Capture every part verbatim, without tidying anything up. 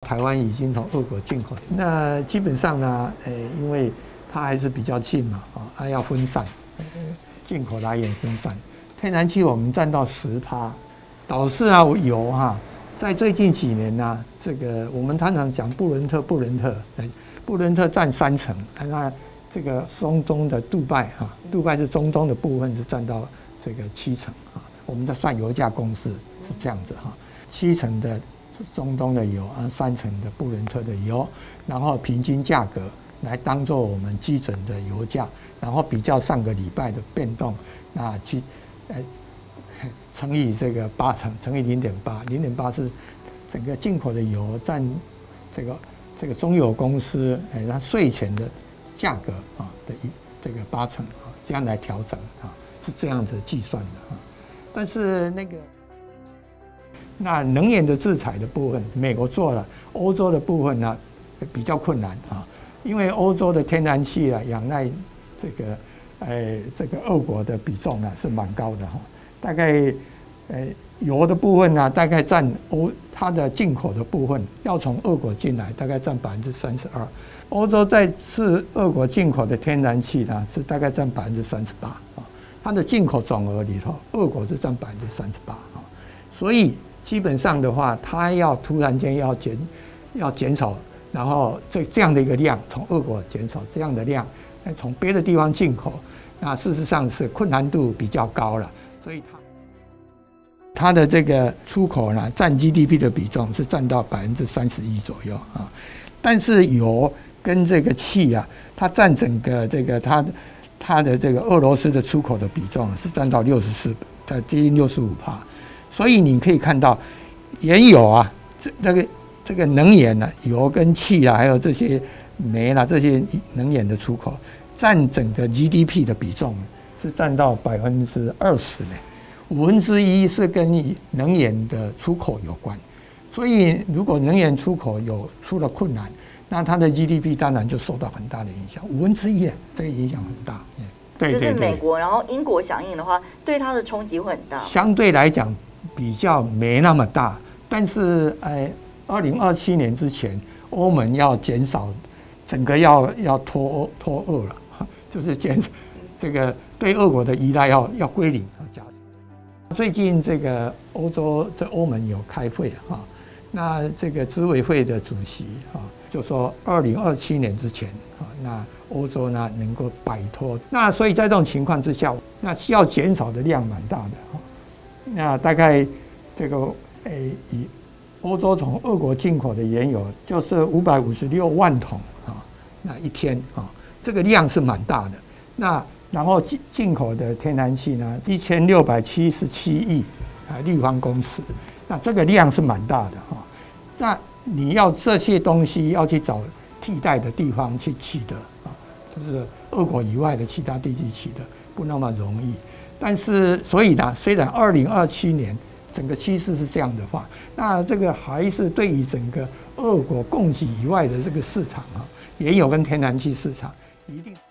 台湾已经从俄国进口，那基本上呢，呃，因为它还是比较近嘛，啊，它要分散，进口来源分散。天然气我们占到十趴，导致啊油哈、啊，在最近几年呢、啊，这个我们常常讲布伦特，布伦特，布伦特占三成，那这个中东的杜拜哈、啊，杜拜是中东的部分是占到这个七成啊，我们的算油价公式是这样子哈、啊，七成的中东的油啊，三成的布伦特的油，然后平均价格来当做我们基准的油价，然后比较上个礼拜的变动，那去。呃，乘以这个八成，乘以零点八，零点八是整个进口的油占这个这个中油公司哎它税前的价格啊的一这个八成啊，这样来调整啊，是这样子计算的啊。但是那个那能源的制裁的部分，美国做了，欧洲的部分呢比较困难啊，因为欧洲的天然气啊仰赖这个。呃，这个俄国的比重呢是蛮高的哈，大概呃油的部分呢，大概占欧它的进口的部分要从俄国进来，大概占百分之三十二。欧洲在是俄国进口的天然气呢，是大概占百分之三十八啊。它的进口总额里头，俄国是占百分之三十八啊。所以基本上的话，它要突然间要减要减少，然后这这样的一个量从俄国减少这样的量，从别的地方进口。那事实上是困难度比较高了，所以它它的这个出口呢，占 G D P 的比重是占到百分之三十一左右啊。但是油跟这个气啊，它占整个这个它它的这个俄罗斯的出口的比重是占到六十四，它接近六十五趴。所以你可以看到，原油啊，这那个这个能源呢、啊，油跟气啊，还有这些煤啦、啊，这些能源的出口。占整个 G D P 的比重是占到百分之二十呢，五分之一是跟能源的出口有关，所以如果能源出口有出了困难，那它的 G D P 当然就受到很大的影响，五分之一，这个影响很大。 对，就是美国，然后英国响应的话，对它的冲击会很大。 相对来讲比较没那么大，但是呃，二零二七年之前，欧盟要减少，整个要要脱脱俄了。就是减这个对俄国的依赖要要归零啊，加最近这个欧洲这欧盟有开会哈，那这个执委会的主席啊就说二零二七年之前啊，那欧洲呢能够摆脱，那所以在这种情况之下，那需要减少的量蛮大的哈，那大概这个诶以欧洲从俄国进口的原油就是五百五十六万桶啊，那一天啊。这个量是蛮大的，那然后进进口的天然气呢，一千六百七十七亿啊立方公尺，那这个量是蛮大的哈。那你要这些东西要去找替代的地方去取得啊，就是俄国以外的其他地区取得不那么容易。但是所以呢，虽然二零二七年整个趋势是这样的话，那这个还是对于整个俄国供给以外的这个市场啊，原油跟天然气市场。一定。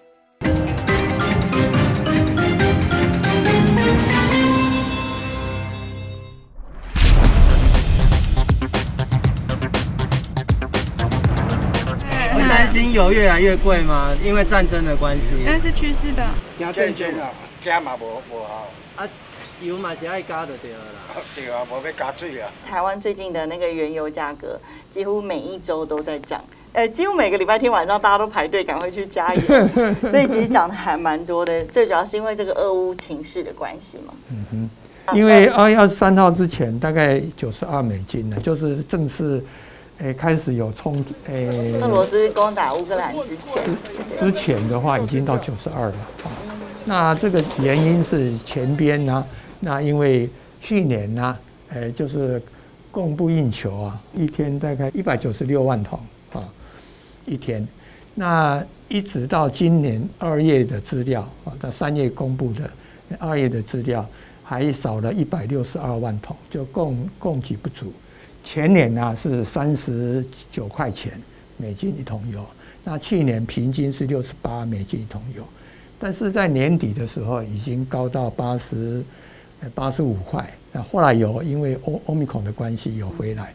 会担心油越来越贵吗？因为战争的关系。 那是趋势吧。 加战争啊，加嘛无无好。 啊，油嘛是爱加就对了啦。 对啊，无要加水啊。 台湾最近的那个原油价格，几乎每一周都在涨。呃，几乎每个礼拜天晚上大家都排队赶快去加油，所以其实涨得还蛮多的。最主要是因为这个俄乌情势的关系嘛。 嗯哼，因为二月二十三号之前大概九十二美金呢，就是正式诶开始有冲诶。 俄罗斯攻打乌克兰之前， 之前的话已经到九十二了啊。那这个原因是前边呢，那因为去年呢，诶就是供不应求啊，一天大概一百九十六万桶啊。一天，那一直到今年二月的资料啊，到三月公布的二月的资料，还少了一百六十二万桶，就供供给不足。前年呢、啊、是三十九块钱美金一桶油，那去年平均是六十八美金一桶油，但是在年底的时候已经高到八十八十五块。那后来有因为欧欧米孔的关系有回来。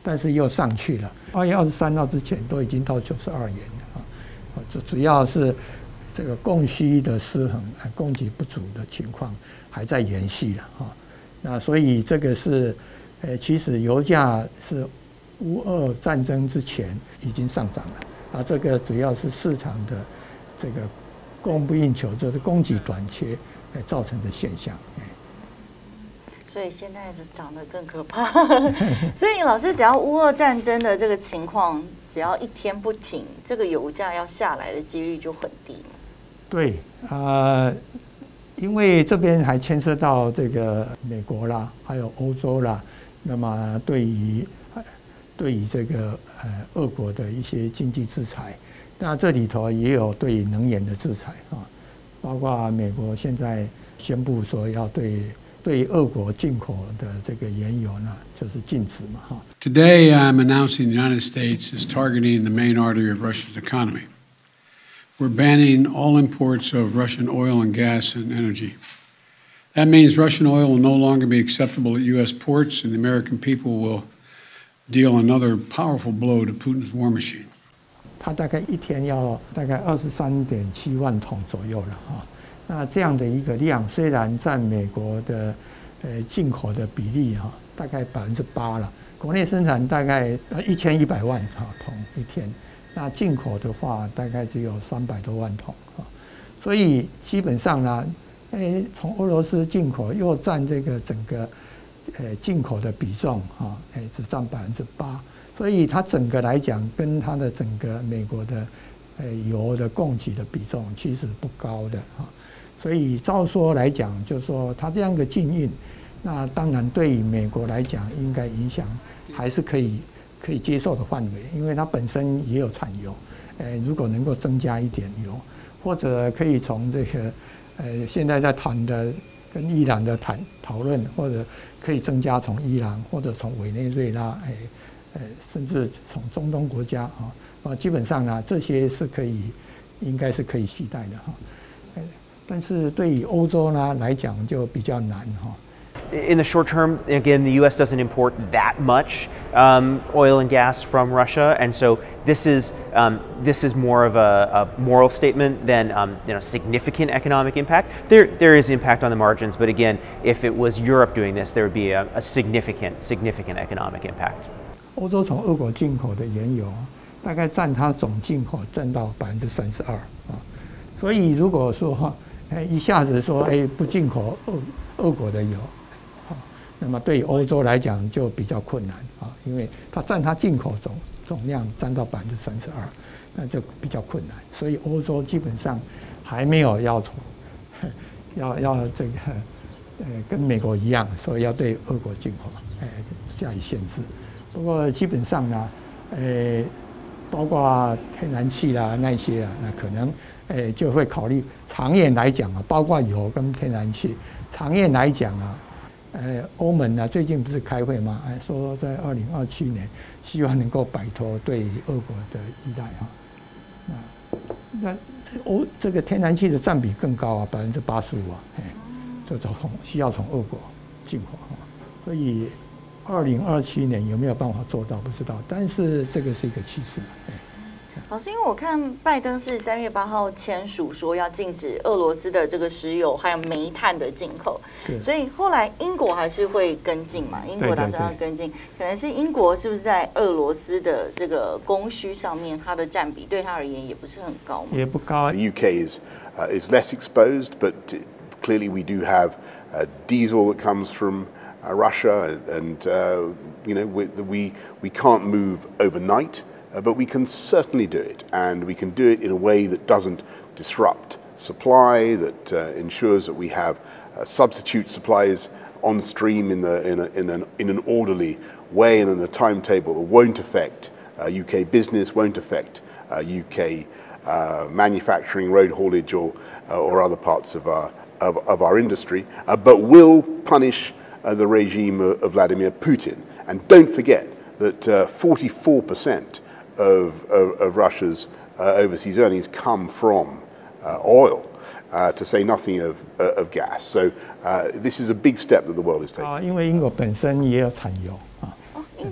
但是又上去了。二月二十三号之前都已经到九十二元了啊，主主要是这个供需的失衡、供给不足的情况还在延续了啊。那所以这个是，呃，其实油价是乌俄战争之前已经上涨了啊，这个主要是市场的这个供不应求，就是供给短缺呃造成的现象。 所以现在是涨得更可怕。所以老师，只要乌俄战争的这个情况，只要一天不停，这个油价要下来的几率就很低嘛。 对，呃，因为这边还牵涉到这个美国啦，还有欧洲啦，那么对于对于这个呃俄国的一些经济制裁，那这里头也有对于能源的制裁啊，包括美国现在宣布说要对。对俄国进口的这个原油呢，就是禁止嘛，哈。 Today, I'm announcing the United States is targeting the main artery of Russia's economy. We're banning all imports of Russian oil and gas and energy. That means Russian oil will no longer be acceptable at U S ports, and the American people will deal another powerful blow to Putin's war machine. 它大概一天要大概二十三点七万桶左右了，哈。那这样的一个量，虽然占美国的呃进口的比例哈，大概百分之八了，国内生产大概呃一千一百万哈桶一天，那进口的话大概只有三百多万桶啊，所以基本上呢，诶从俄罗斯进口又占这个整个呃进口的比重哈，诶只占百分之八，所以它整个来讲跟它的整个美国的呃油的供给的比重其实不高的哈。所以照说来讲，就是说它这样的禁运，那当然对于美国来讲，应该影响还是可以可以接受的范围，因为它本身也有产油，呃，如果能够增加一点油，或者可以从这个呃现在在谈的跟伊朗的谈讨论，或者可以增加从伊朗或者从委内瑞拉，哎呃甚至从中东国家啊啊，基本上呢这些是可以应该是可以期待的哈。但是对于欧洲呢来讲就比较难哈。 In the short term, again, the U S doesn't import that much um, oil and gas from Russia, and so this is um, this is more of a, a moral statement than um, you know significant economic impact. There there is impact on the margins, but again, if it was Europe doing this, there would be a, a significant significant economic impact. 欧洲从俄国进口的原油大概占它总进口占到百分之三十二啊，所以如果说哎，一下子说哎不进口俄俄国的油，啊，那么对于欧洲来讲就比较困难啊，因为它占它进口总总量占到百分之三十二，那就比较困难。所以欧洲基本上还没有要从要要这个呃跟美国一样，所以要对俄国进口哎加以限制。不过基本上呢，呃，包括天然气啦那些啊，那可能。诶，就会考虑长远来讲啊，包括油跟天然气，长远来讲啊，呃，欧盟呢最近不是开会吗？哎，说在二零二七年希望能够摆脱对俄国的依赖啊。那那欧这个天然气的占比更高啊，百分之八十五啊，哎，就从需要从俄国进口啊。所以二零二七年有没有办法做到不知道，但是这个是一个趋势。哎。 老师，因为我看拜登是三月八号签署说要禁止俄罗斯的这个石油还有煤炭的进口，所以后来英国还是会跟进嘛？英国打算要跟进，可能是英国是不是在俄罗斯的这个供需上面，它的占比对它而言也不是很高嘛？ 也不高。 The U K is uh, is less exposed, but clearly we do have uh, diesel that comes from uh, Russia, and uh, you know we we we can't move overnight. Uh, but we can certainly do it, and we can do it in a way that doesn't disrupt supply, that uh, ensures that we have uh, substitute supplies on stream in, the, in, a, in, an, in an orderly way and in a timetable that won't affect uh, U K business, won't affect uh, U K uh, manufacturing, road haulage, or, uh, or other parts of our, of, of our industry, uh, but will punish uh, the regime of, of Vladimir Putin. And don't forget that uh, forty-four percent Of, of, of Russia's uh, overseas earnings come from uh, oil, uh, to say nothing of, uh, of gas. So uh, this is a big step that the world is taking. 啊，因为英国本身也有产油啊。 哦，英国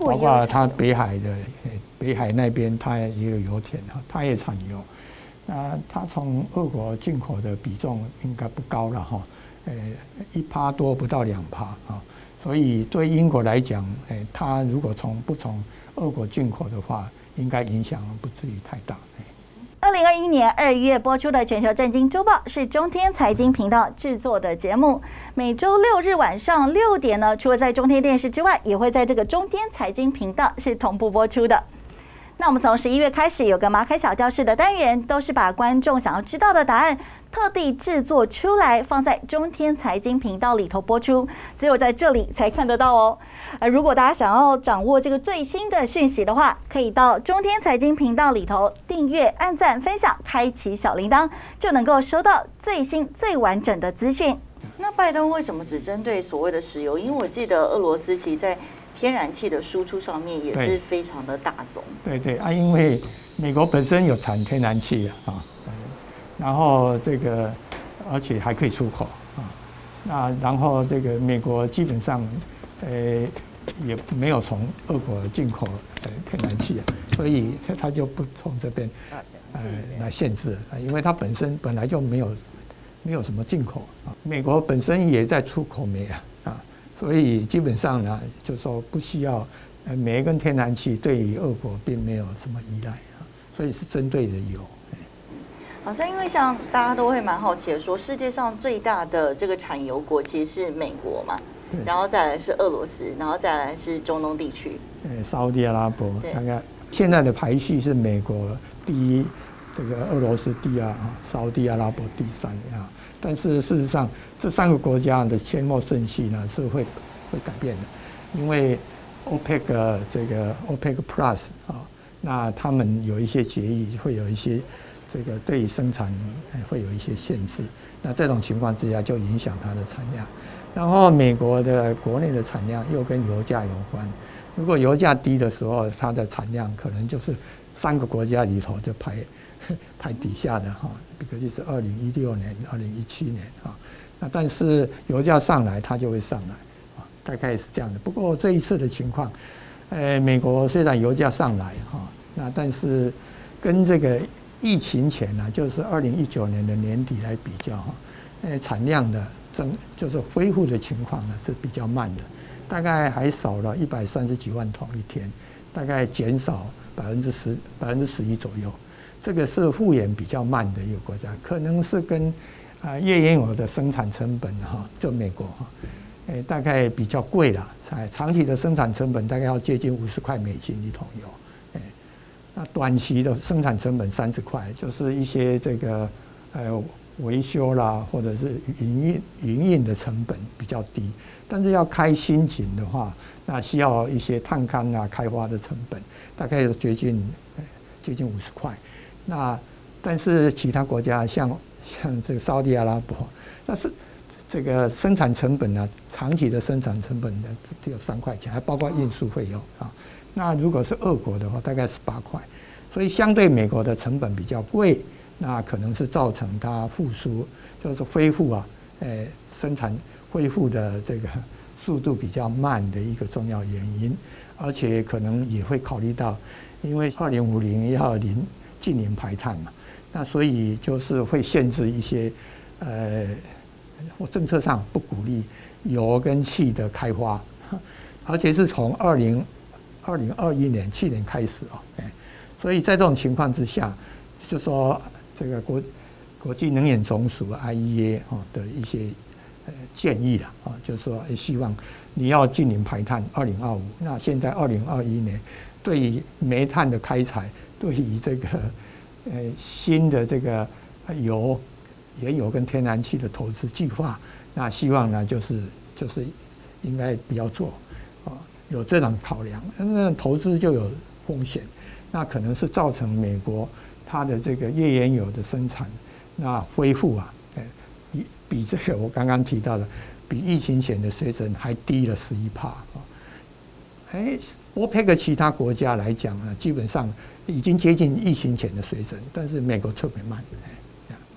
国也有包括产油它北海的北海那边它也有油田哈，它也产油。那它从俄国进口的比重应该不高了哈，呃，一趴多不到两趴啊。所以对英国来讲，哎，它如果从不从俄国进口的话，应该影响不至于太大。 二零二一年二月播出的《全球震惊周报》是中天财经频道制作的节目，每周六日晚上六点呢，除了在中天电视之外，也会在这个中天财经频道是同步播出的。那我们从十一月开始有个马凯小教室的单元，都是把观众想要知道的答案特地制作出来，放在中天财经频道里头播出，只有在这里才看得到哦。而如果大家想要掌握这个最新的讯息的话，可以到中天财经频道里头订阅、按赞、分享、开启小铃铛，就能够收到最新最完整的资讯。那拜登为什么只针对所谓的石油？因为我记得俄罗斯其实在天然气的输出上面也是非常的大宗。 对对啊，因为美国本身有产天然气啊，然后这个而且还可以出口啊，那然后这个美国基本上呃也没有从俄国进口呃天然气啊，所以他就不从这边呃来限制啊，因为它本身本来就没有没有什么进口啊，美国本身也在出口煤啊啊。所以基本上呢，就说不需要，呃，煤跟天然气对于俄国并没有什么依赖啊，所以是针对的油。 好像因为像大家都会蛮好奇的说，世界上最大的这个产油国其实是美国嘛，然后再来是俄罗斯，然后再来是中东地区。 呃，沙特阿拉伯大概现在的排序是美国第一，这个俄罗斯第二啊，沙特阿拉伯第三啊。但是事实上，这三个国家的先后顺序呢是会会改变的，因为 OPEC 这个 OPEC Plus 啊，那他们有一些决议，会有一些这个对于生产会有一些限制。那这种情况之下，就影响它的产量。然后美国的国内的产量又跟油价有关，如果油价低的时候，它的产量可能就是三个国家里头就排排底下的哈。比如就是二零一六年、二零一七年啊，那但是油价上来，它就会上来啊，大概是这样的。不过这一次的情况，呃，美国虽然油价上来哈，那但是跟这个疫情前呢、啊，就是二零一九年的年底来比较哈，呃，产量的增就是恢复的情况呢是比较慢的，大概还少了一百三十几万桶一天，大概减少百分之十百分之十一左右。这个是复原比较慢的一个国家，可能是跟啊页岩油的生产成本哈，就美国哈，诶大概比较贵了，哎，长期的生产成本大概要接近五十块美金一桶油，诶，那短期的生产成本三十块，就是一些这个呃维修啦，或者是营运营运的成本比较低，但是要开新井的话，那需要一些探勘啊、开发的成本，大概有接近接近五十块。那但是其他国家像像这个沙特阿拉伯，那是这个生产成本呢，长期的生产成本呢只有三块钱，还包括运输费用啊。那如果是俄国的话，大概是八块，所以相对美国的成本比较贵，那可能是造成它复苏，就是恢复啊，呃，生产恢复的这个速度比较慢的一个重要原因，而且可能也会考虑到，因为二零五零要零净零排碳嘛，那所以就是会限制一些，呃，我政策上不鼓励油跟气的开发，而且是从二零二零二一年去年开始哦，哎，所以在这种情况之下，就说这个国国际能源总署 I E A 哦的一些呃建议啦，啊，就是说希望你要净零排碳二零二五，那现在二零二一年对于煤炭的开采。对于这个呃新的这个油、也有跟天然气的投资计划，那希望呢就是就是应该不要做啊，有这种考量，那投资就有风险，那可能是造成美国它的这个页岩油的生产那恢复啊，比比这个我刚刚提到的比疫情前的水准还低了十一帕啊，哎。OPEC 其他国家来讲呢，基本上已经接近疫情前的水准，但是美国特别慢。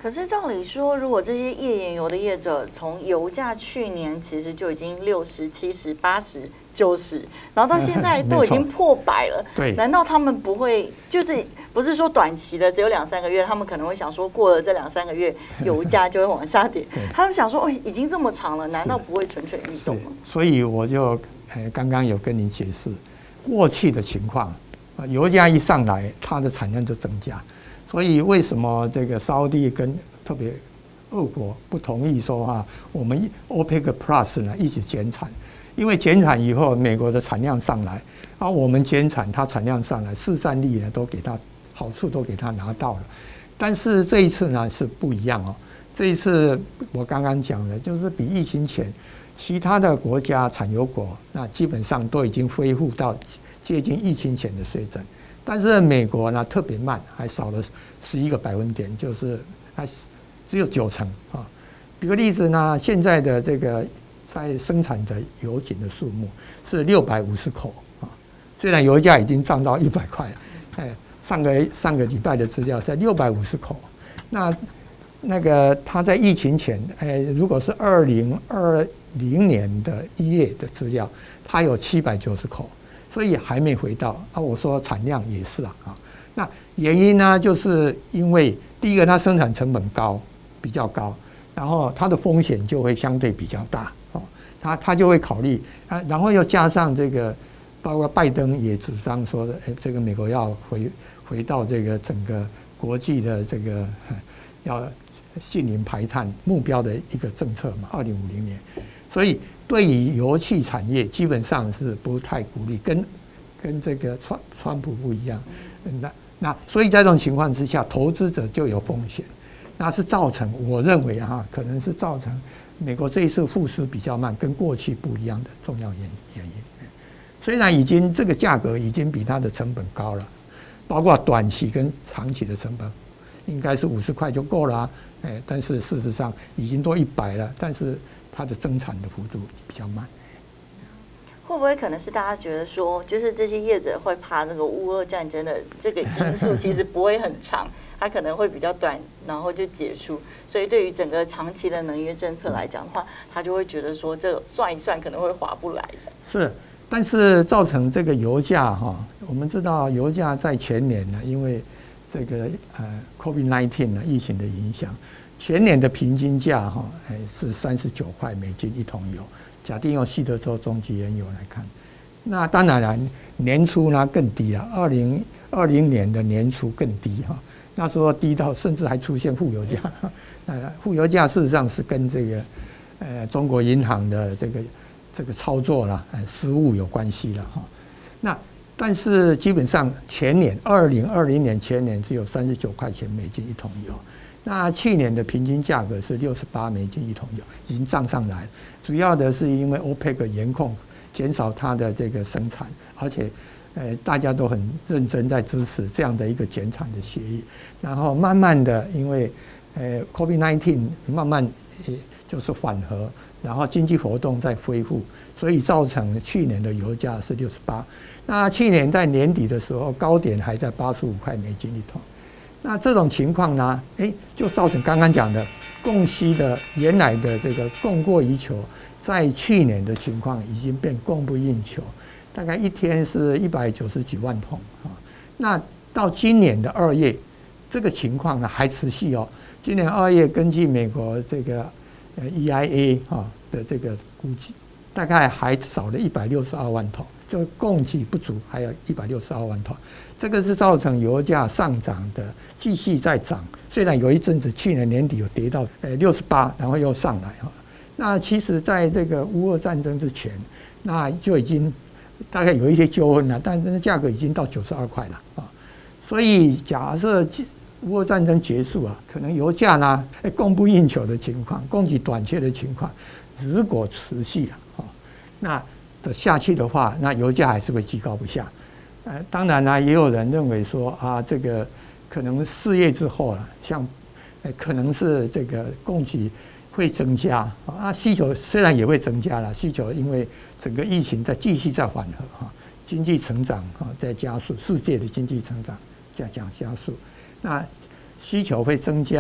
可是照理说，如果这些页岩油的业者从油价去年其实就已经六十、七十、八十、九十，然后到现在都已经破百了， 对， 难道他们不会就是不是说短期的只有两三个月，他们可能会想说过了这两三个月油价就会往下跌，他们想说哦已经这么长了，难道不会蠢蠢欲动吗？ 所以我就呃刚刚有跟你解释过去的情况，油价一上来，它的产量就增加。所以为什么这个沙地跟特别俄国不同意说哈、啊，我们 OPEC Plus 呢一起减产？因为减产以后，美国的产量上来，啊，我们减产，它产量上来，市占率呢都给它好处都给它拿到了。但是这一次呢是不一样哦，这一次我刚刚讲的，就是比疫情前其他的国家产油国那基本上都已经恢复到接近疫情前的水准。但是美国呢特别慢，还少了十一个百分点，就是它只有九成啊。举个例子呢，现在的这个在生产的油井的数目是六百五十口啊，虽然油价已经涨到一百块，哎，上个上个礼拜的资料在六百五十口，那那个它在疫情前，哎，如果是二零二零年的一月的资料，它有七百九十口。所以还没回到啊，我说产量也是啊，啊，那原因呢，就是因为第一个它生产成本高，比较高，然后它的风险就会相对比较大哦，它它就会考虑啊，然后又加上这个，包括拜登也主张说的，哎，这个美国要回回到这个整个国际的这个要净零排碳目标的一个政策嘛，二零五零年，所以。对于油气产业，基本上是不太鼓励，跟跟这个川川普不一样。那那所以在这种情况之下，投资者就有风险，那是造成我认为哈、啊，可能是造成美国这一次复苏比较慢，跟过去不一样的重要原原因。虽然已经这个价格已经比它的成本高了，包括短期跟长期的成本，应该是五十块就够了、啊，哎，但是事实上已经都一百了，但是。它的增产的幅度比较慢， 会不会可能是大家觉得说，就是这些业者会怕那个乌俄战争的这个因素其实不会很长，它可能会比较短，然后就结束。所以对于整个长期的能源政策来讲的话，他就会觉得说，这算一算可能会划不来的。 是，但是造成这个油价哈，我们知道油价在前年呢，因为这个呃 COVID 十九 呢疫情的影响。前年的平均价哈，哎是三十九块美金一桶油。假定用西德州中级原油来看，那当然了，年初呢更低了，二零二零年的年初更低哈，那时候低到甚至还出现负油价。呃，负油价事实上是跟这个呃中国银行的这个这个操作啦，呃失误有关系了哈。那但是基本上前年二零二零年前年只有三十九块钱美金一桶油。那去年的平均价格是六十八美金一桶油，已经涨上来。主要的是因为 OPEC 严控减少它的这个生产，而且呃大家都很认真在支持这样的一个减产的协议。然后慢慢的，因为呃 COVID 十九 慢慢呃就是缓和，然后经济活动在恢复，所以造成去年的油价是六十八。那去年在年底的时候，高点还在八十五块美金一桶。那这种情况呢，哎，就造成刚刚讲的供需的原来的这个供过于求，在去年的情况已经变供不应求，大概一天是一百九十几万桶啊。那到今年的二月，这个情况呢还持续哦。今年二月，根据美国这个呃 E I A 啊的这个估计，大概还少了一百六十二万桶，就供给不足，还有一百六十二万桶。这个是造成油价上涨的，继续在涨。虽然有一阵子去年年底有跌到呃六十八，然后又上来哈。那其实在这个乌俄战争之前，那就已经大概有一些纠纷了，但是价格已经到九十二块了啊。所以假设乌俄战争结束啊，可能油价呢供不应求的情况，供给短缺的情况，如果持续啊，那的下去的话，那油价还是会居高不下。呃，当然呢，也有人认为说啊，这个可能四月之后啊，像，呃，可能是这个供给会增加啊，需求虽然也会增加了，需求因为整个疫情在继续在缓和哈，经济成长啊在加速，世界的经济成长在讲加速，那需求会增加，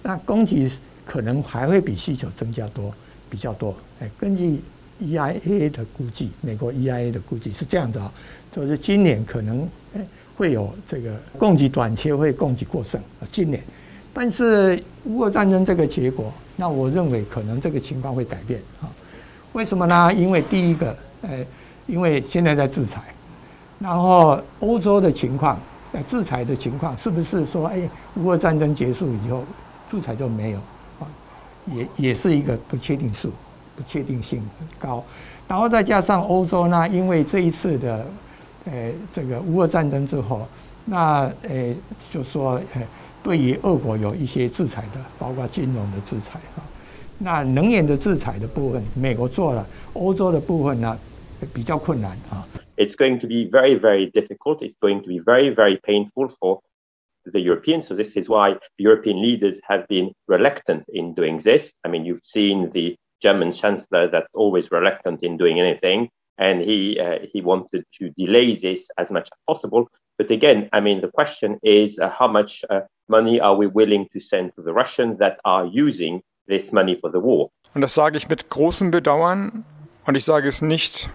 那供给可能还会比需求增加多比较多。哎，根据 E I A 的估计，美国 E I A 的估计是这样子啊，就是今年可能哎会有这个供给短缺，会供给过剩啊，今年。但是乌俄战争这个结果，那我认为可能这个情况会改变啊。为什么呢？因为第一个，呃，因为现在在制裁，然后欧洲的情况。制裁的情况是不是说，哎，乌俄战争结束以后，制裁就没有啊？也也是一个不确定数，不确定性很高。然后再加上欧洲呢，因为这一次的，呃，这个乌俄战争之后，那呃，就说，呃，对于俄国有一些制裁的，包括金融的制裁啊。那能源的制裁的部分，美国做了，欧洲的部分呢，比较困难啊。 It's going to be very, very difficult. It's going to be very, very painful for the Europeans. So this is why European leaders have been reluctant in doing this. I mean, you've seen the German chancellor that's always reluctant in doing anything, and he uh, he wanted to delay this as much as possible. But again, I mean, the question is uh, how much uh, money are we willing to send to the Russians that are using this money for the war? Und das sage ich mit großem Bedauern, und ich sage es nicht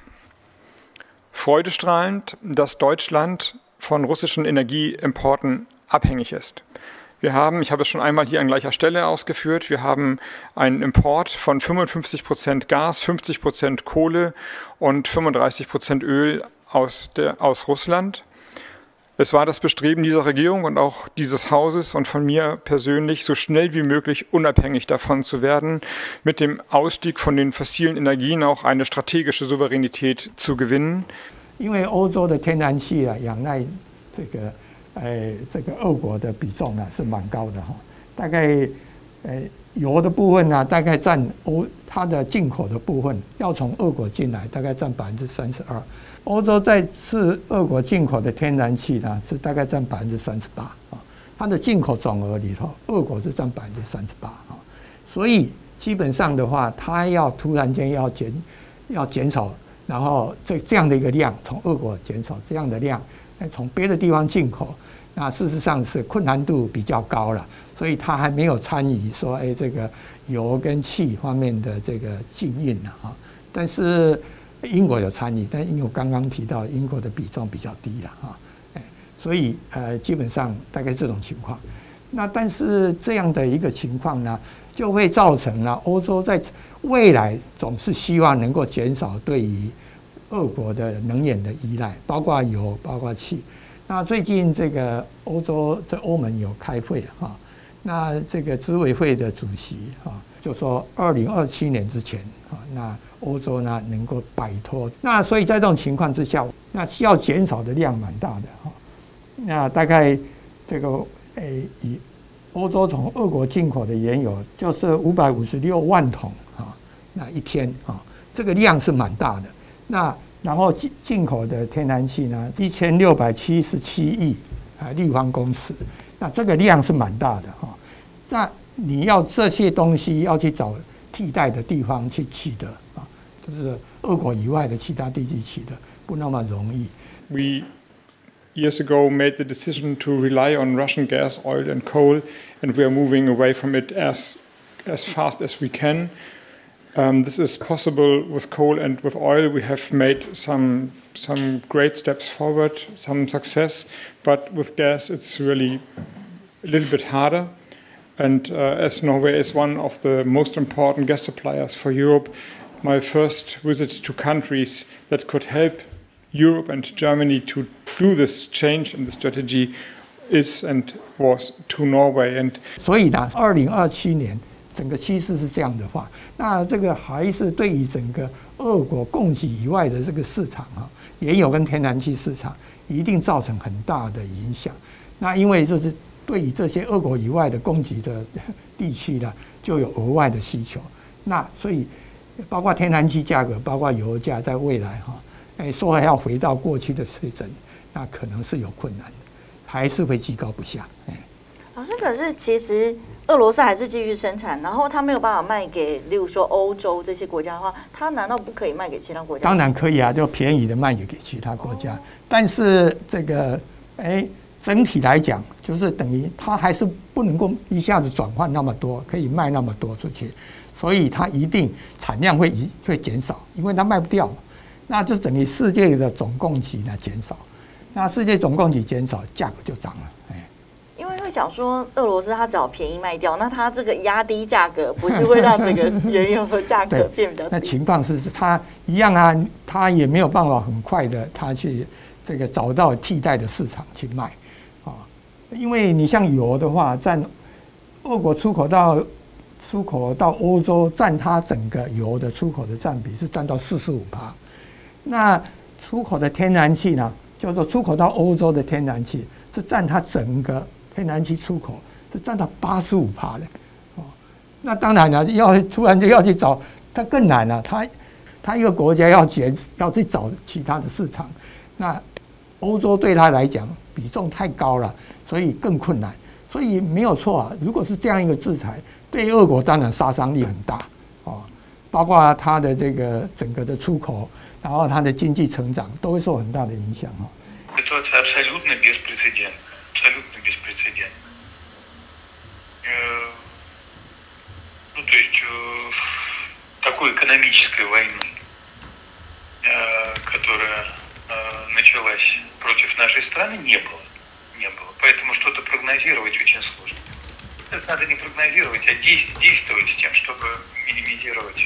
freudestrahlend, dass Deutschland von russischen Energieimporten abhängig ist. Wir haben, ich habe es schon einmal hier an gleicher Stelle ausgeführt, wir haben einen Import von fünfundfünfzig Prozent Gas, fünfzig Prozent Kohle und fünfunddreißig Prozent Öl aus, der, aus Russland. Es war das Bestreben dieser Regierung und auch dieses Hauses und von mir persönlich, so schnell wie möglich unabhängig davon zu werden, mit dem Ausstieg von den fossilen Energien auch eine strategische Souveränität zu gewinnen. 因为欧洲的天然气啊，仰赖这个呃这个俄国的比重呢是蛮高的哈，大概呃油的部分呢，大概占欧它的进口的部分要从俄国进来，大概占百分之三十二。欧洲在是俄国进口的天然气呢，是大概占百分之三十八啊。它的进口总额里头，俄国是占百分之三十八啊。所以基本上的话，它要突然间要减要减少，然后这这样的一个量从俄国减少这样的量，从别的地方进口，那事实上是困难度比较高了。所以它还没有参与说，哎，这个油跟气方面的这个禁运啊。但是英国有参与，但因为我刚刚提到英国的比重比较低了啊，哎，所以呃基本上大概这种情况。那但是这样的一个情况呢，就会造成了欧洲在未来总是希望能够减少对于俄国的能源的依赖，包括油，包括气。那最近这个欧洲在欧盟有开会哈，那这个执委会的主席啊就说二零二七年之前啊，那欧洲呢能够摆脱，那所以在这种情况之下，那需要减少的量蛮大的哈。那大概这个诶，以欧洲从俄国进口的原油就是五百五十六万桶啊，那一天啊，这个量是蛮大的。那然后进进口的天然气呢，一千六百七十七亿啊立方公尺，那这个量是蛮大的哈。那你要这些东西要去找替代的地方去取得啊，就是俄国以外的其他地区取得不那么容易。 We years ago made the decision to rely on Russian gas, oil and coal, and we are moving away from it as as fast as we can. Um, this is possible with coal and with oil. We have made some some great steps forward, some success, but with gas it's really a little bit harder. And uh, as Norway is one of the most important gas suppliers for Europe, my first visit to countries that could help Europe and Germany to do this change in the strategy is and was to Norway. And 所以呢，二零二七年整个趋势是这样的话，那这个还是对于整个俄国供给以外的这个市场啊，原油跟天然气市场一定造成很大的影响。那因为就是对于这些俄国以外的供给的地区呢，就有额外的需求。那所以包括天然气价格，包括油价，在未来哈，哎，说还要回到过去的水准，那可能是有困难的，还是会居高不下。哎， 老师，可是其实俄罗斯还是继续生产，然后他没有办法卖给，例如说欧洲这些国家的话，他难道不可以卖给其他国家？ 当然可以啊，就便宜的卖给其他国家。哦、但是这个，哎， 整体来讲，就是等于它还是不能够一下子转换那么多，可以卖那么多出去，所以它一定产量会一会减少，因为它卖不掉嘛。那就等于世界的总供给呢减少，那世界总供给减少，价格就涨了，哎。 因为会想说，俄罗斯它只要便宜卖掉，那它这个压低价格，不是会让整个原油的价格变比较低？ 那情况是它一样啊，它也没有办法很快的，它去这个找到替代的市场去卖啊。因为你像油的话，占俄国出口到出口到欧洲，占它整个油的出口的占比是占到四十五趴。那出口的天然气呢，叫做出口到欧洲的天然气，是占它整个天然气出口是占到八十五趴的，哦，那当然了，要突然就要去找它更难了。它它一个国家要减要去找其他的市场，那欧洲对它来讲比重太高了，所以更困难。所以没有错啊，如果是这样一个制裁，对俄国当然杀伤力很大哦，包括它的这个整个的出口，然后它的经济成长都会受很大的影响哦。 Ситуация абсолютно беспрецедентна. Абсолютно беспрецедентна. Ну, то есть такой экономической войны, которая началась против нашей страны, не было. Не было. Поэтому что-то прогнозировать очень сложно. Это надо не прогнозировать, а действовать с тем, чтобы минимизировать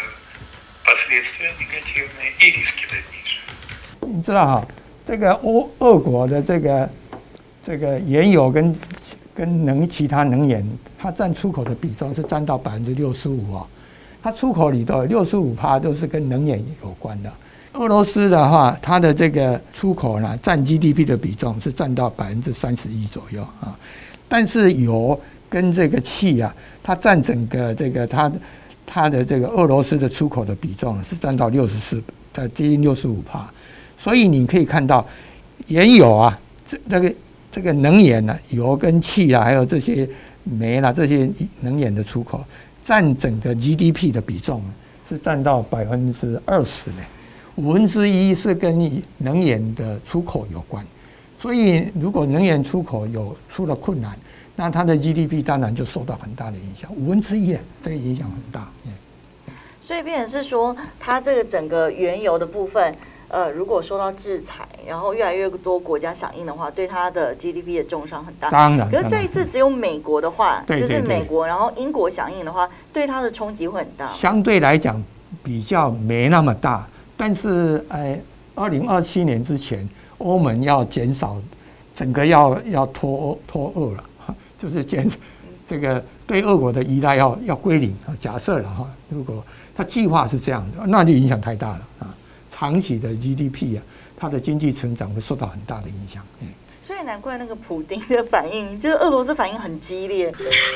последствия негативные и риски дальнейшие. 你知道哈，这个欧俄国的这个这个原油跟跟能其他能源，它占出口的比重是占到百分之六十五啊。它出口里头六十五趴都是跟能源有关的。俄罗斯的话，它的这个出口呢，占 G D P 的比重是占到百分之三十一左右啊。但是油跟这个气啊，它占整个这个它它的这个俄罗斯的出口的比重是占到六十四，在接近六十五趴。所以你可以看到，原油啊，这那个这个能源呢、啊，油跟气啊，还有这些煤啦、啊，这些能源的出口，占整个 G D P 的比重是占到百分之二十呢，五分之一是跟能源的出口有关。所以如果能源出口有出了困难，那它的 G D P 当然就受到很大的影响，五分之一，这个影响很大。 所以变成是说，它这个整个原油的部分，呃，如果受到制裁，然后越来越多国家响应的话，对它的 G D P 的重伤很大。 当然， 可是这一次只有美国的话， 对对对就是美国，然后英国响应的话，对它的冲击会很大。 相对来讲比较没那么大，但是呃，二零二七年之前，欧盟要减少，整个要要脱脱俄了，就是减这个对俄国的依赖要要归零啊。假设了哈，如果它计划是这样的，那就影响太大了啊。长期的 G D P 啊，它的经济成长会受到很大的影响。嗯， 所以难怪那个普丁的反应，就是俄罗斯反应很激烈。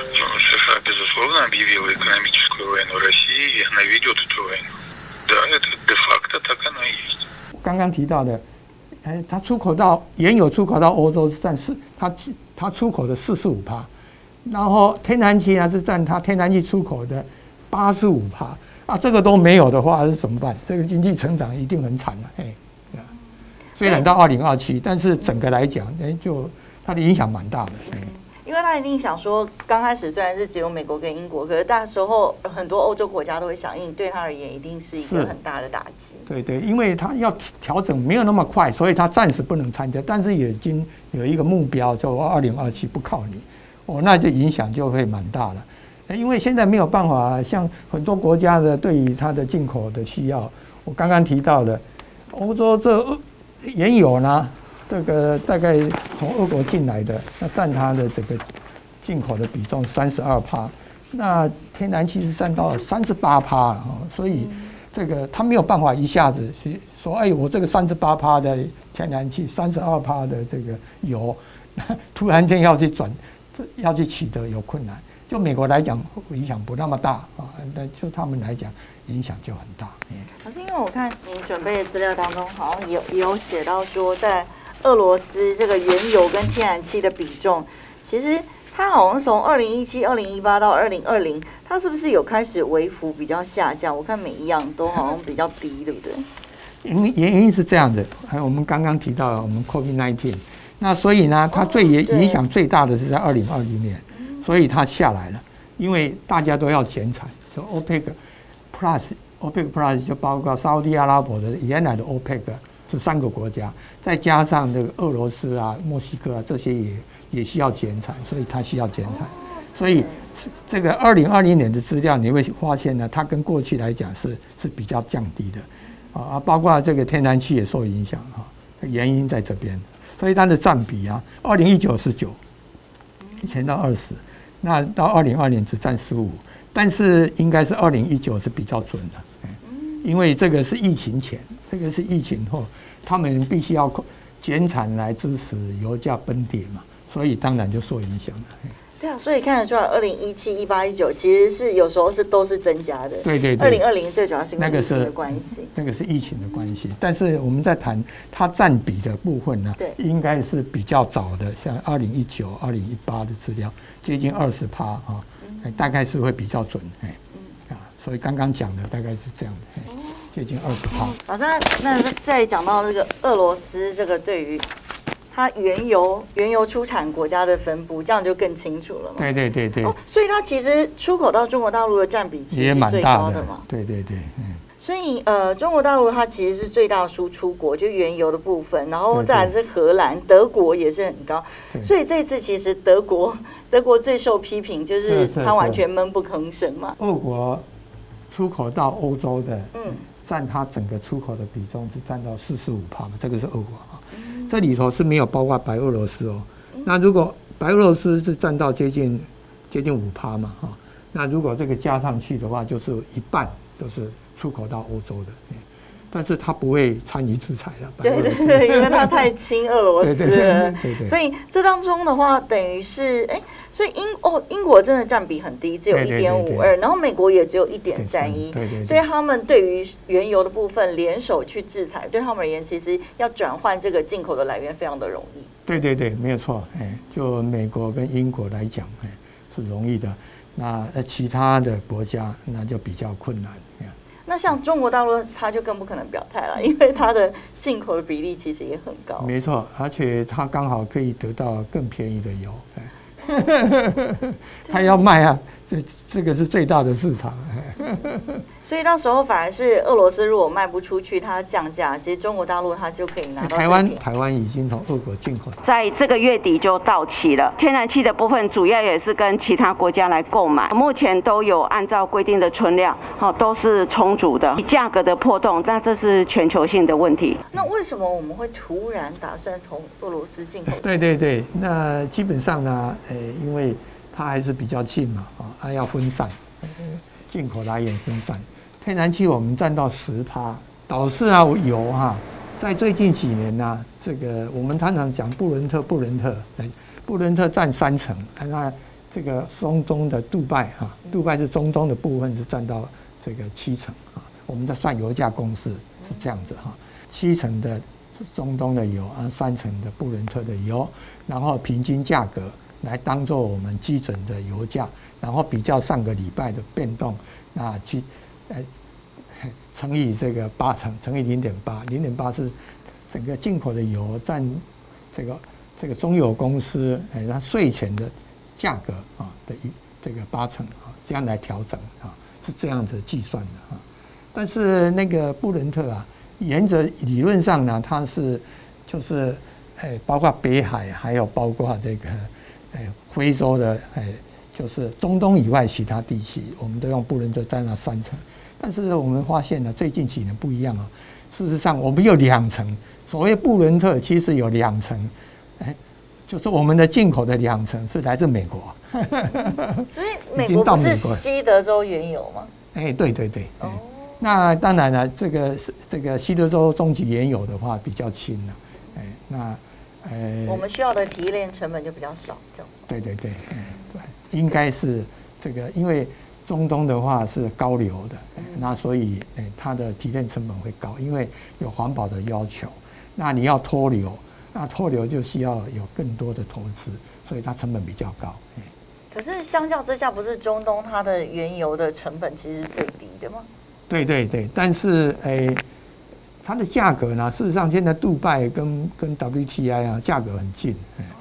США, безусловно, объявила экономическую войну России, и она ведет эту войну. Да, это де-факто так оно и есть. 刚刚提到的，哎，它出口到原油出口到欧洲是占四，它它出口的四十五趴，然后天然气呢是占它天然气出口的八十五趴。啊，这个都没有的话是怎么办？这个经济成长一定很惨了，哎，虽然到二零二七，但是整个来讲，哎，就它的影响蛮大的。哎， 因为他一定想说，刚开始虽然是只有美国跟英国，可是到时候很多欧洲国家都会响应，对他而言一定是一个很大的打击。 对对，因为他要调整没有那么快，所以他暂时不能参加，但是已经有一个目标，就二零二七不靠你，哦，那就影响就会蛮大了。因为现在没有办法，像很多国家的对于它的进口的需要，我刚刚提到的，欧洲这原油呢，这个大概从俄国进来的，那占它的这个进口的比重三十二趴，那天然气是占到三十八趴啊，所以这个他没有办法一下子去说，哎，我这个三十八趴的天然气，三十二趴的这个油，突然间要去转，要去取得有困难。就美国来讲，影响不那么大啊，但就他们来讲，影响就很大。 可是因为我看您准备的资料当中，好像有也有写到说，在俄罗斯这个原油跟天然气的比重，其实它好像从二零一七、二零一八到二零二零，它是不是有开始微幅比较下降？我看每一样都好像比较低，对不对？ 因原因是这样的，还有我们刚刚提到我们 COVID 十九， 那所以呢，它最影响最大的是在二零二零年，所以它下来了，因为大家都要减产，就 OPEC Plus。OPEC Plus 就包括沙特阿拉伯的原来的 OPEC 是三个国家，再加上这个俄罗斯啊、墨西哥啊这些也也需要减产，所以它需要减产。所以这个二零二零年的资料你会发现呢，它跟过去来讲是是比较降低的啊，包括这个天然气也受影响哈，原因在这边，所以它的占比啊，二零一九是九，以前到二十，那到二零二零只占十五，但是应该是二零一九是比较准的。因为这个是疫情前，这个是疫情后，他们必须要减产来支持油价崩跌嘛，所以当然就受影响了。 对啊，所以看得出来，二零一七、一八、一九其实是有时候是都是增加的。 对对对。 二零二零最主要是因为疫情的关系。 那个是疫情的关系，但是我们在谈它占比的部分呢，对，应该是比较早的，像二零一九、二零一八的资料，接近二十趴啊，大概是会比较准哎。所以刚刚讲的大概是这样的，接近二十趴。 老师，那再讲到这个俄罗斯，这个对于它原油原油出产国家的分布，这样就更清楚了嘛？ 对对对对。 哦，所以它其实出口到中国大陆的占比其实是最高的嘛？ 对对对，嗯。 所以呃，中国大陆它其实是最大的输出国，就原油的部分，然后再来是荷兰、德国也是很高。所以这次其实德国德国最受批评就是它完全闷不吭声嘛。 俄国出口到欧洲的，嗯，占它整个出口的比重是占到四十五趴嘛，这个是俄国啊，嗯、这里头是没有包括白俄罗斯哦。嗯、那如果白俄罗斯是占到接近接近五趴嘛，哈，那如果这个加上去的话，就是一半都是出口到欧洲的，嗯、但是它不会参与制裁了。 对对对，因为它太亲俄罗斯了，所以这当中的话，等于是哎。所以英哦，英国真的占比很低，只有一点五二，然后美国也只有一点三一，所以他们对于原油的部分联手去制裁，对他们而言，其实要转换这个进口的来源非常的容易。 对对对，没有错，哎，就美国跟英国来讲，哎，是容易的。那其他的国家那就比较困难。 那像中国大陆，它就更不可能表态了，因为它的进口的比例其实也很高。 没错，而且它刚好可以得到更便宜的油。他要卖啊，这这个是最大的市场。 所以到时候反而是俄罗斯如果卖不出去，它降价，其实中国大陆它就可以拿到。 台湾台湾已经从俄国进口， 在这个月底就到期了。天然气的部分主要也是跟其他国家来购买，目前都有按照规定的存量，好都是充足的。价格的波动，那这是全球性的问题。 那为什么我们会突然打算从俄罗斯进口？ 对对对，那基本上呢，呃，因为它还是比较近嘛，啊，它要分散，进口来源分散。天然气我们占到十趴，导致啊油哈，在最近几年呢、啊，这个我们常常讲布伦特，布伦特，布伦特占三成，那这个中东的杜拜哈，杜拜是中东的部分是占到这个七成啊，我们在算油价公式是这样子哈，七成的中东的油啊，三成的布伦特的油，然后平均价格来当做我们基准的油价，然后比较上个礼拜的变动，那去。呃，乘以这个八成，乘以零点八，零点八是整个进口的油占这个这个中油公司哎它税前的价格啊的一这个八成啊，这样来调整啊，是这样子计算的啊。但是那个布伦特啊，沿着理论上呢，它是就是哎，包括北海，还有包括这个哎非洲的哎，就是中东以外其他地区，我们都用布伦特占了三成。但是我们发现呢，最近几年不一样啊。事实上，我们有两成，所谓布伦特其实有两成，哎，就是我们的进口的两成是来自美国。 所以美国不是西德州原油吗？ 哎，对对对。哦。那当然了，这个这个西德州中级原油的话比较轻了，哎，那呃， 我们需要的提炼成本就比较少，这样子。 对对对，嗯，对，应该是这个，因为。中东的话是高流的，那所以诶它的提炼成本会高，因为有环保的要求。那你要脱硫，那脱硫就需要有更多的投资，所以它成本比较高。 可是相较之下，不是中东它的原油的成本其实是最低的吗？ 对对对，但是诶它的价格呢，事实上现在杜拜跟跟 W T I 啊价格很近，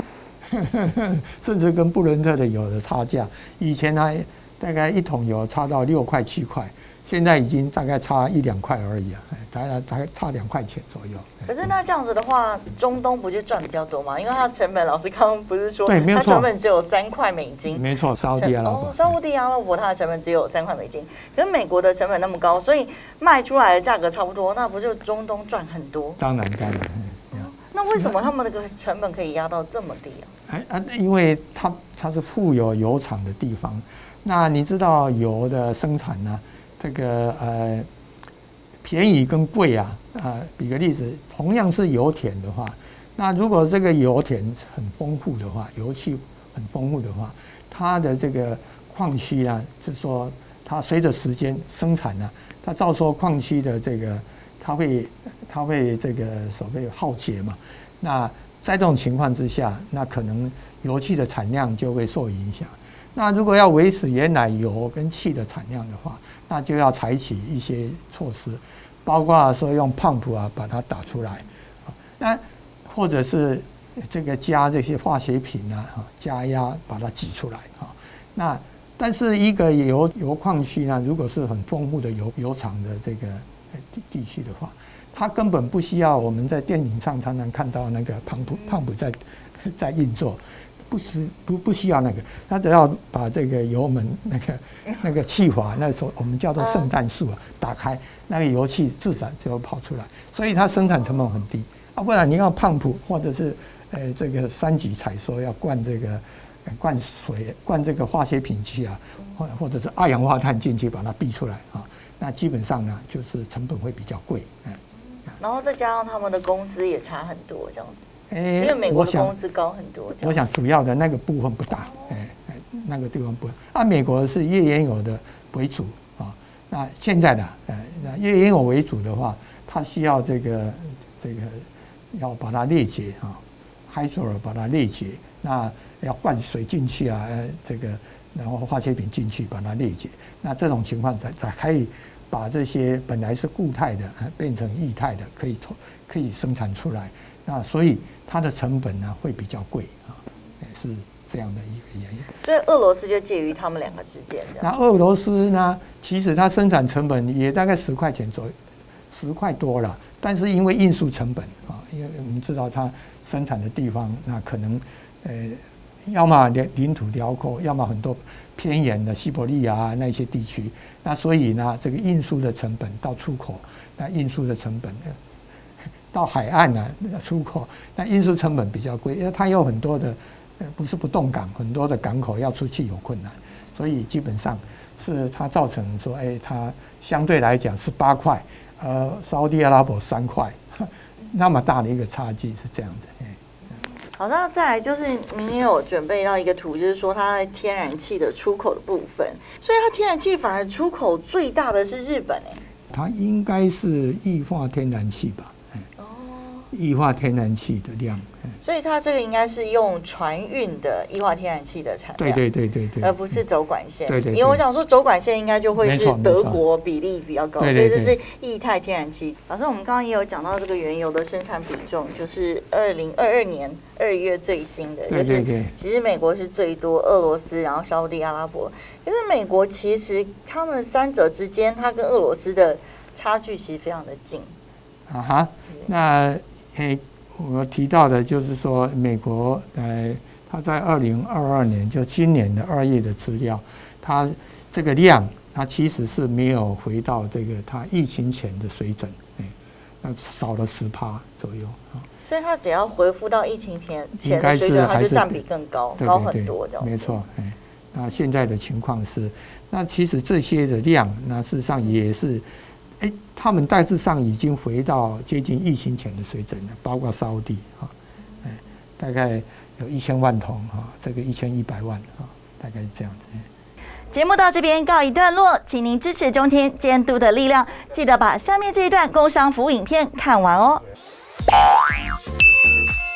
甚至跟布伦特的油的差价，以前呢大概一桶油差到六块七块，现在已经大概差一两块而已啊，大概大概差两块钱左右。 可是那这样子的话，中东不就赚比较多吗？因为它的成本，老师刚刚不是说， 对，没有错， 它成本只有三块美金， 没错，沙烏地阿拉伯， 哦，沙烏地阿拉伯它的成本只有三块美金，跟美国的成本那么高，所以卖出来的价格差不多，那不就中东赚很多？ 当然，当然。 那为什么他们那个成本可以压到这么低啊？ 哎啊，因为它它是富有油厂的地方。那你知道油的生产呢？这个呃，便宜跟贵啊，啊，比个例子，同样是油田的话，那如果这个油田很丰富的话，油气很丰富的话，它的这个矿区呢，就是说它随着时间生产呢，它照说矿区的这个它会它会这个所谓耗竭嘛，那在这种情况之下，那可能油气的产量就会受影响。那如果要维持原来油跟气的产量的话，那就要采取一些措施，包括说用 pump 啊把它打出来，那或者是这个加这些化学品啊，加压把它挤出来啊。那但是一个油油矿区呢，如果是很丰富的油油厂的这个地地区的话，它根本不需要我们在电影上常常看到那个 pump pump 在在运作。不是不不需要那个，他只要把这个油门那个那个气阀，那时候我们叫做圣诞树啊，打开，那个油气自然就跑出来，所以它生产成本很低啊。不然你要胖普或者是呃这个三级采收要灌这个灌水灌这个化学品去啊，或或者是二氧化碳进去把它逼出来啊，那基本上呢就是成本会比较贵，嗯。 然后再加上他们的工资也差很多，这样子。因为美国的工资高很多， 我想主要的那个部分不大，哎，那个地方不，啊，美国是页岩油的为主啊，那现在呢，呃，那页岩油为主的话，它需要这个这个要把它裂解啊 ，hydro 把它裂解，那要灌水进去啊，呃，这个然后化学品进去把它裂解，那这种情况才才可以把这些本来是固态的变成液态的，可以可以生产出来，那所以。它的成本呢会比较贵啊，是这样的一个原因。 所以俄罗斯就介于他们两个之间。 那俄罗斯呢，其实它生产成本也大概十块钱左右，十块多了。但是因为运输成本啊，因为我们知道它生产的地方，那可能呃，要么领土辽阔，要么很多偏远的西伯利亚那些地区。那所以呢，这个运输的成本到出口，那运输的成本。到海岸呢、啊，出口，那运输成本比较贵，因为它有很多的，呃，不是不动港，很多的港口要出去有困难，所以基本上是它造成说，哎，它相对来讲是八块，呃，沙烏地阿拉伯三块，那么大的一个差距是这样的。哎， 好，那再来就是您也有准备到一个图，就是说它天然气的出口的部分，所以它天然气反而出口最大的是日本哎， 它应该是液化天然气吧？液化天然气的量， 所以它这个应该是用船运的液化天然气的产量， 对对对对对， 而不是走管线。 对 对, 对， 因为我想说走管线应该就会是德国比例比较高，所以这是液态天然气。老师，我们刚刚也有讲到这个原油的生产比重，就是二零二二年二月最新的，就是其实美国是最多，俄罗斯，然后沙烏地阿拉伯。可是美国其实他们三者之间，它跟俄罗斯的差距其实非常的近。 啊哈，那。诶，我提到的就是说，美国呃，它在二零二二年，就今年的二月的资料，它这个量，它其实是没有回到这个它疫情前的水准，诶，那少了十趴左右啊。 所以它只要恢复到疫情前前的水准，它就占比更高， 对对对高很多，这样子。 没错，诶，那现在的情况是，那其实这些的量，那事实上也是。哎，他们大致上已经回到接近疫情前的水准了，包括沙烏地啊，哎，大概有一千万桶哈，这个一千一百万啊，大概是这样子。 节目到这边告一段落，请您支持中天监督的力量，记得把下面这一段工商服务影片看完哦。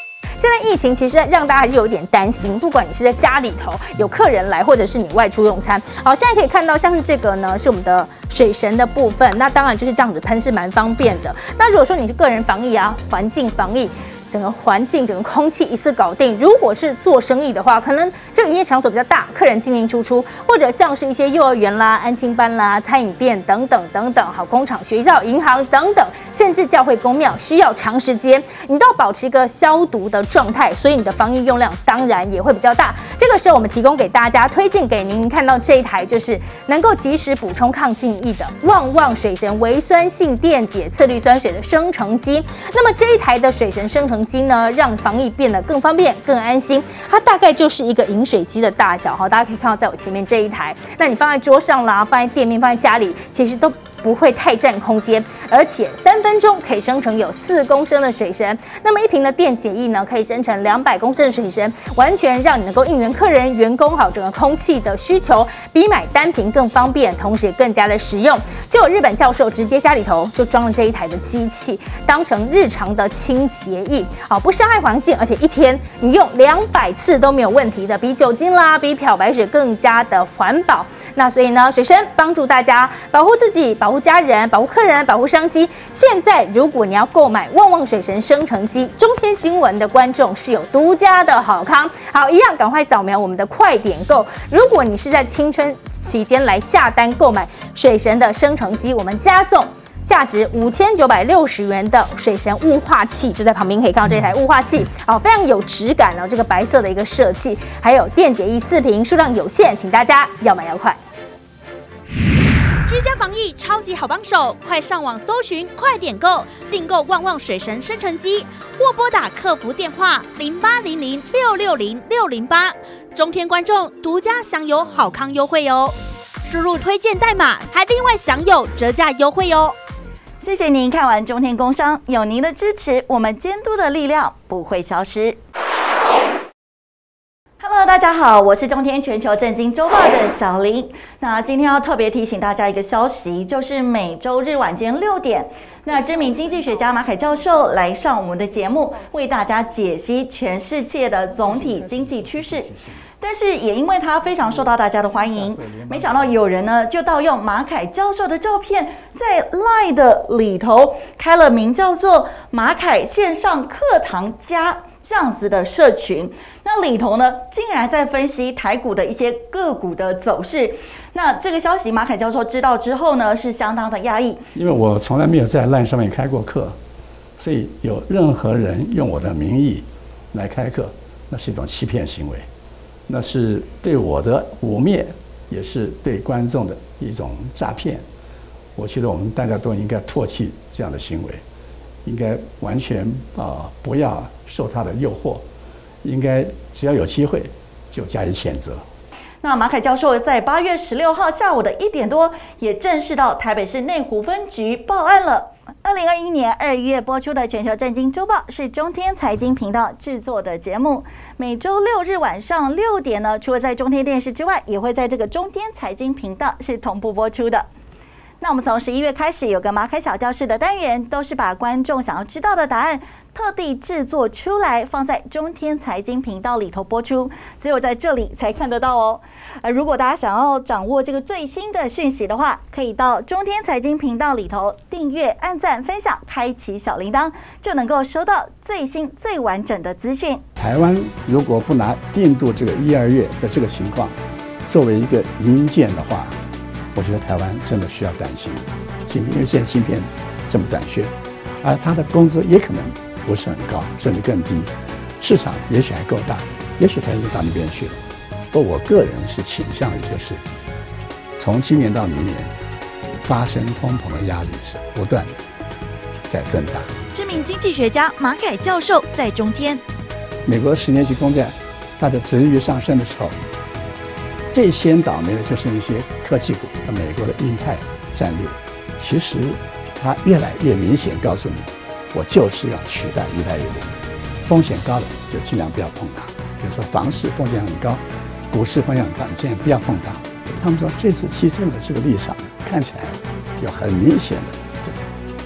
现在疫情其实让大家还是有点担心，不管你是在家里头有客人来，或者是你外出用餐。好，现在可以看到像是这个呢，是我们的水神的部分，那当然就是这样子喷是蛮方便的。那如果说你是个人防疫啊，环境防疫。整个环境、整个空气一次搞定。如果是做生意的话，可能这个营业场所比较大，客人进进出出，或者像是一些幼儿园啦、安亲班啦、餐饮店等等等等，好，工厂、学校、银行等等，甚至教会、公庙，需要长时间，你都要保持一个消毒的状态，所以你的防疫用量当然也会比较大。这个时候我们提供给大家，推荐给您看到这一台，就是能够及时补充抗菌液的旺旺水神微酸性电解次氯酸水的生成机。那么这一台的水神生成机呢，让防疫变得更方便、更安心。它大概就是一个饮水机的大小哈，大家可以看到在我前面这一台。那你放在桌上啦，放在店面、放在家里，其实都不会太占空间，而且三分钟可以生成有四公升的水神。那么一瓶的电解液呢，可以生成两百公升的水神，完全让你能够应援客人、员工好整个空气的需求，比买单瓶更方便，同时也更加的实用。就有日本教授直接家里头就装了这一台的机器，当成日常的清洁液，好不伤害环境，而且一天你用两百次都没有问题的，比酒精啦、比漂白水更加的环保。那所以呢，水神帮助大家保护自己、保护家人、保护客人、保护商机。现在如果你要购买旺旺水神生成机，中天新闻的观众是有独家的好康。好，一样赶快扫描我们的快点购。如果你是在青春期间来下单购买水神的生成机，我们加送价值五千九百六十元的水神雾化器，就在旁边可以看到这台雾化器，好，非常有质感哦，这个白色的一个设计，还有电解液四瓶，数量有限，请大家要买要快。 居家防疫超级好帮手，快上网搜寻快点购，订购旺旺水神生成机，或拨打客服电话零八零零六六零六零八，中天观众独家享有好康优惠哦，输入推荐代码还另外享有折价优惠哦。 谢谢您看完中天工商，有您的支持，我们监督的力量不会消失。Hello， 大家好，我是中天全球震惊周报的小林。那今天要特别提醒大家一个消息，就是每周日晚间六点，那知名经济学家马凯教授来上我们的节目，为大家解析全世界的总体经济趋势。但是也因为他非常受到大家的欢迎，没想到有人呢就盗用马凯教授的照片，在 Line 的里头开了名叫做马凯线上课堂加这样子的社群，那里头呢竟然在分析台股的一些个股的走势。那这个消息马凯教授知道之后呢，是相当的讶异， 因为我从来没有在 Line 上面开过课，所以有任何人用我的名义来开课，那是一种欺骗行为，那是对我的污蔑，也是对观众的一种诈骗。我觉得我们大家都应该唾弃这样的行为，应该完全啊、呃、不要受他的诱惑，应该只要有机会就加以谴责。 那马凯教授在八月十六号下午的一点多，也正式到台北市内湖分局报案了。二零二一年二月播出的《全球震惊周报》是中天财经频道制作的节目，每周六日晚上六点呢，除了在中天电视之外，也会在这个中天财经频道是同步播出的。那我们从十一月开始有个马凯小教室的单元，都是把观众想要知道的答案特地制作出来，放在中天财经频道里头播出，只有在这里才看得到哦。而如果大家想要掌握这个最新的讯息的话，可以到中天财经频道里头订阅、按赞、分享、开启小铃铛，就能够收到最新最完整的资讯。 台湾如果不拿印度这个一二月的这个情况作为一个引荐的话，我觉得台湾真的需要担心，因为现在芯片这么短缺，而他的工资也可能不是很高，甚至更低，市场也许还够大，也许台湾就到那边去了。不过我个人是倾向于就是从今年到明年发生通膨的压力是不断在增大。 知名经济学家马凯教授在中天， 美国十年期公债它的殖利率上升的时候，最先倒霉的就是一些科技股，美国的印太战略，其实它越来越明显告诉你，我就是要取代一带一路，风险高的就尽量不要碰它，比如说房市风险很高，股市风险很高，你尽量不要碰它。他们说这次牺牲的这个立场看起来有很明显的这个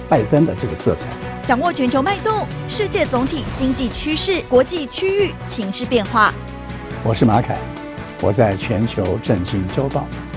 拜登的这个色彩。 掌握全球脉动，世界总体经济趋势、国际区域情势变化。 我是马凯，我在全球震惊周报。